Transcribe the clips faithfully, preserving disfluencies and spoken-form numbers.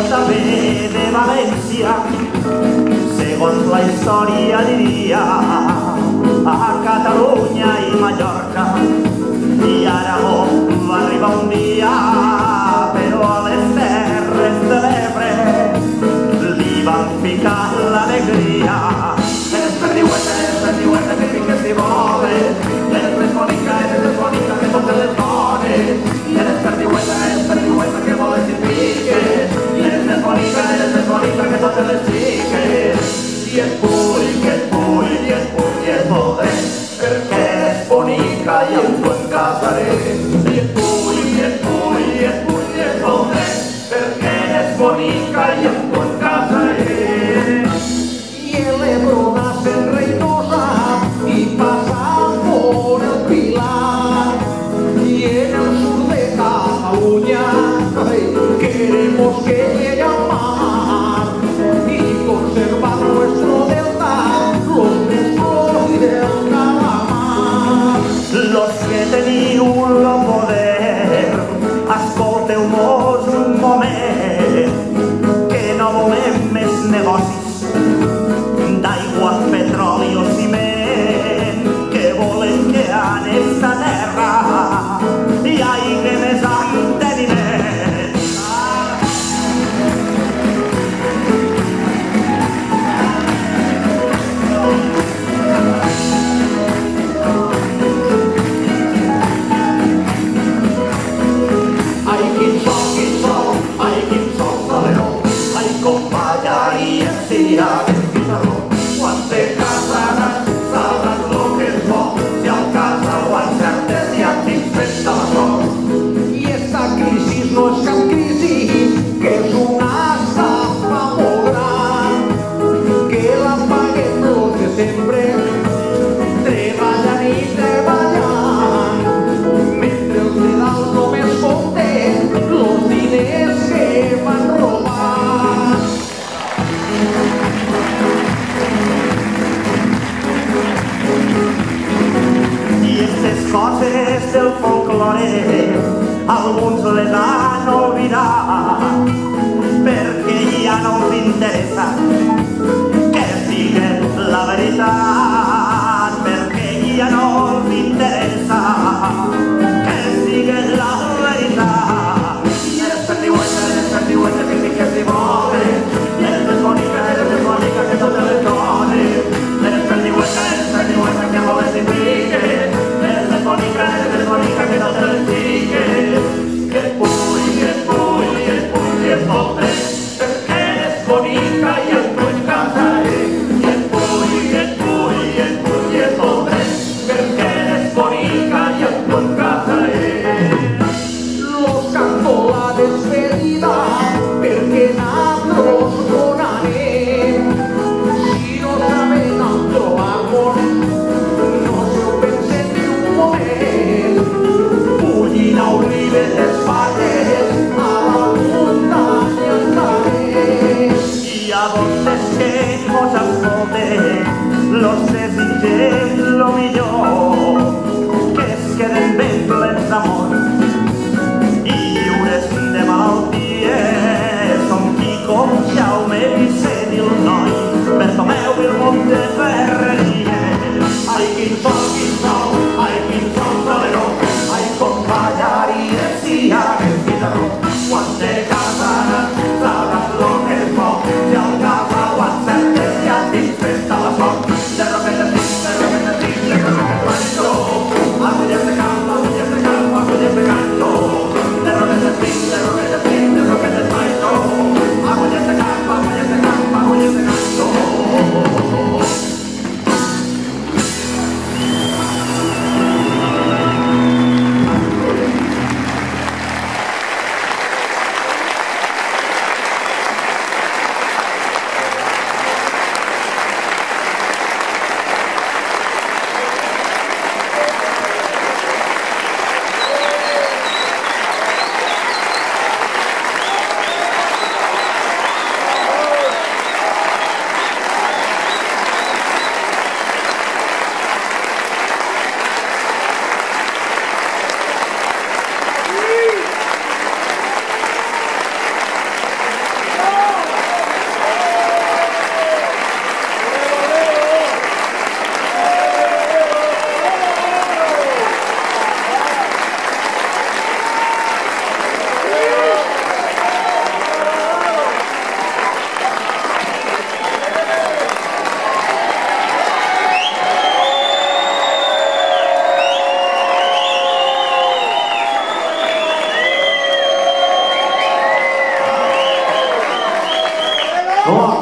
també de València, segons la història diria, a Catalunya i Mallorca. I Aragó va arribar un dia, però a les Terres de l'Ebre li van picar l'alegria. Eres perdiueta, eres perdiueta, que piques si voles, eres més bonica, eres més bonica que totes les dones. Eres perdiueta, eres perdiueta, que voles i piques, eres més bonica, eres més bonica que totes les xiques. I et vull, i et vull, i et vull, i et voldré, perquè eres bonica i amb tu em casaré. I et vull, i et vull, i et vull, i et voldré, perquè eres bonica i amb tu em casaré. I el Ebro nace en Reinosa y pasa por el Pilar, y en el sur de Cataluña queremos que llegue al mar y conservar nuestro delta, los nuestros y del calamar. Los que teniu el poder, escolteu-nos un moment, que no volem més negocis d'aigua, petroli o ciment, que volem que en esta terra hi hagi més enteniment. Ai, quin sol, quin sol, ai, quin sol de Leó, ai, com ballaria si hagués guitarró. Quan te casaràs sabràs lo que és bo, si al casa ho encertes ja tinc festa la sort. I esta crisi no és cap crisi, que és una estafa molt gran, que la paguem los de sempre, treballant i treballant, mentre els de dalt només compten los diners que van robar. I aquestes coses del folklore alguns les han oblidat, perquè ja no els interessa que sigui la veritat, perquè ja no els interessa que sigui la veritat. I eres perdiueta, eres perdiueta, que piques si voles, eres més bonica, eres més bonica que totes les dones. Eres perdiueta, eres perdiueta, que voles i piques, eres més bonica, eres més bonica que totes les xiques. I et vull, i et vull, i et vull, i et voldré, perquè eres bonica i amb tu em casaré. I et vull, i et vull, i et vull, i et voldré, perquè eres bonica i amb tu em casaré.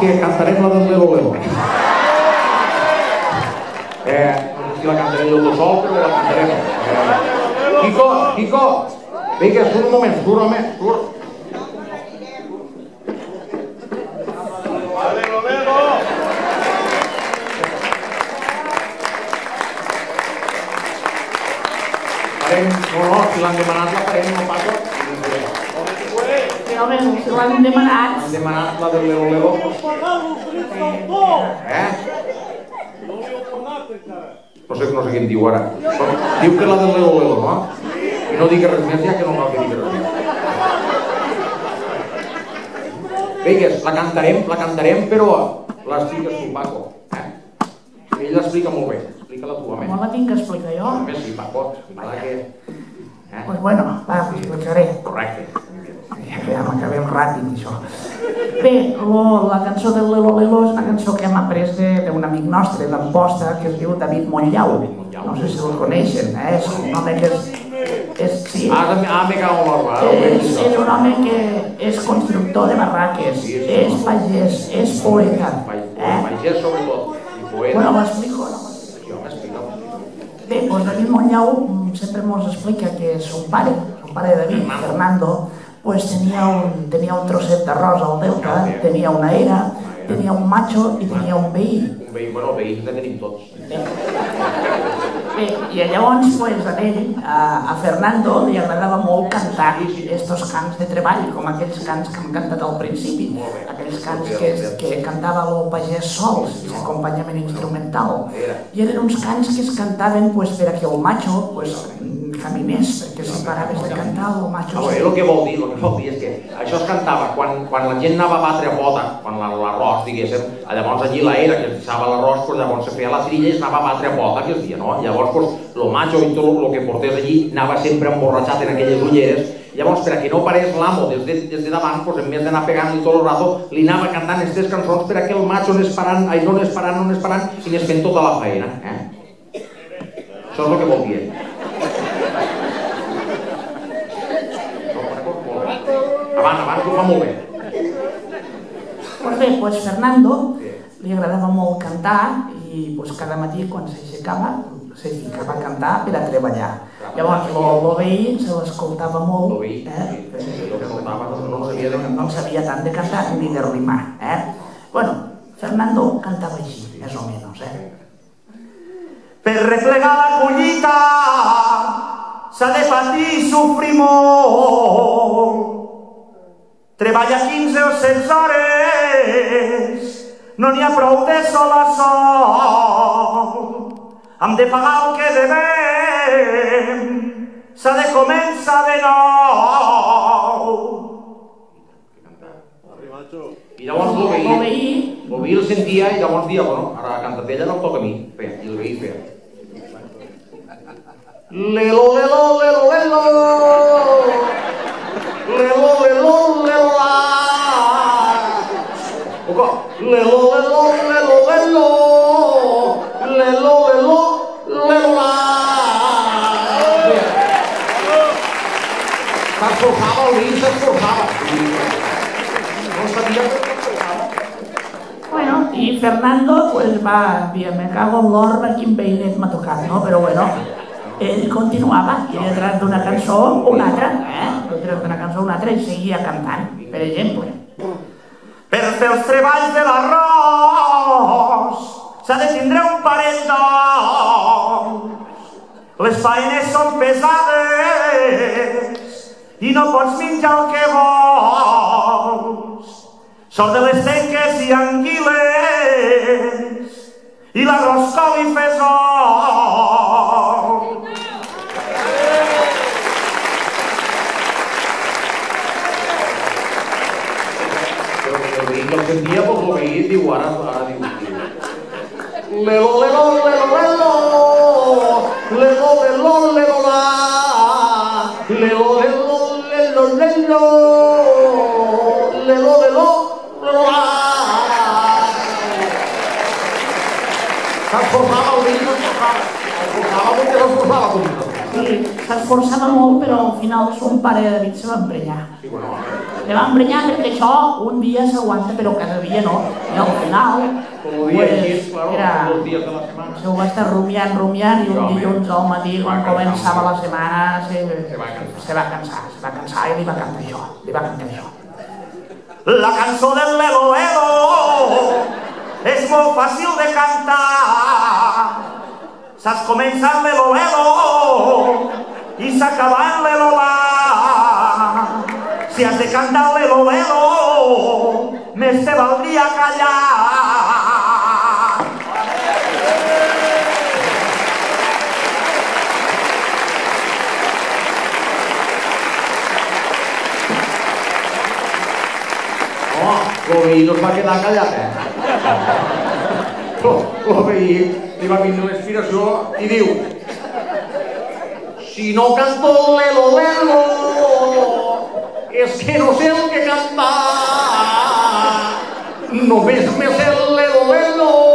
que cantarem la del Lelo Lelo. Eh, no sé si la cantarem jo tot sol, però la cantarem. Quico, Quico, vinga, surt un moment, surt, home, surt. No, no, si l'han demanat la farem, no passa. Sí, home, si l'han demanat. Han demanat la del Lelo Lelo. Eh? No sé, no sé què em diu ara. Diu que la del Lelo Lelo, no? I no digui res més, ja que no cal que digui res més. Vinga, la cantarem, la cantarem, però l'expliques tu, Paco. Ell l'explica molt bé. Explica-la tu, home. Com la tinc que explicar jo? Només sí, Paco. Explica que... Pues bueno, va, explicaré. Correcte. Ja m'acabem ràpid, això. Bé, la cançó del Lelo Lelo és una cançó que hem après d'un amic nostre d'Amposta que es diu David Montllau. No sé si el coneixen, eh? És un home que és... és sí. Ah, me cago en l'orba. És, és un home que és constructor de barraques, és pagès, és poeta. Pagès sobretot. Bueno, m'explico, no? Bé, doncs David Montllau sempre ens explica que son pare, son pare de David, Fernando, pues tenia un, tenia un trosset d'arròs al Delta, tenia una era, tenia un macho i tenia un veí. Un veí, bueno, veïns en tenim tots. Bé, i llavors, pues, a ell, a, a Fernando, li agradava molt cantar estos cants de treball, com aquells cants que hem cantat al principi, aquells cants que, que cantava el pagès sols, l'acompanyament instrumental. I eren uns cants que es cantaven pues, per a que el macho pues, caminés, perquè si paraves de cantar el macho... A veure, el que vol dir, el que vol dir és que això es cantava quan, quan la gent anava a batre a pota, quan l'arròs, diguéssim, llavors allí la era que es deixava l'arròs, pues, llavors se feia la trilla i es anava a batre a pota, que es dia, no? Llavors, pues, el macho i tot el que portés allí anava sempre emborratxat en aquelles ulleres. Llavors, per a que no parés l'amo des de, des de davant, pues, en vez d'anar pegant-li tot el rato, li anava cantant aquestes cançons per a que el macho anés parant, ai, no anés parant, no anés parant, i anés fent tota la feina. Eh? Això és el que vol dir. Avant, avant, que ho fa molt bé. Pues bé, pues Fernando li agradava molt cantar i pues, cada matí quan s'aixecava se ficava a cantar per a treballar. Llavors el veí se l'escoltava molt, eh? no sabia tant de cantar ni de rimar. Eh? Bueno, Fernando cantava així, més o menys. Eh? Per replegar la collita s'ha de patir i sofrir molt. Treballa quinze o setze hores, no n'hi ha prou de sol a sol. Hem de pagar el que devem, s'ha de començar de nou. I llavors el veí, el veí el sentia i llavors dia, bueno, ara la cantat ella no em toca a mi. Feia, i el veí feia. Lelo, lelo, lelo, lelo. Lelo, lelo, lelo, la. Oca, lelo, lelo, lelo, lelo. Lelo, lelo, lelo, la. S'esforçava el veí, s'esforçava. No sabia que s'esforçava. Bueno, i Fernando, pues va, me cago en l'orba, quin veinet m'ha tocat, no? Però bueno, ell continuava, i detrás d'una cançó una altra, eh? Detrás d'una cançó una altra i seguia cantant, per exemple. Per fer els treballs de l'arròs s'ha de tindre un parell d'ous. Les feines són pesades i no pots menjar el que vols. Sort de les tenques i anguiles i l'arròs col i fesol. El sentia, doncs el veí diu, ara, ara diu, lelo, lelo, lelo, lelo, lelo, lelo, lelo, la, lelo, lelo, lelo, lelo, lelo, lelo, lelo, la. S'esforçava el veí, s'esforçava, s'esforçava perquè s'esforçava com Sí, s'esforçava molt, però al final son pare David se va emprenyar. Sí, bueno. Se va emprenyar perquè això un dia s'aguanta, però cada dia no. I al final, Como dia pues, així, claro, era... dos dies de la setmana. Se ho va estar rumiant, rumiant, i un dilluns al matí, quan començava la setmana, se, Se va cansar. se va cansar, se va cansar i li va cantar això, li va cantar això. La cançó del Lelo Lelo és molt fàcil de cantar. Saps començar el Lelo Lelo i s'acaba el Lelo La. Si has de cantar el Lelo Lelo, més te valdria callar. El veí no es va quedar callat, eh? El veí li va vindre l'inspiració i diu: si no canto el lelo lelo, és que no sé el que cantar. Només me sé el lelo lelo.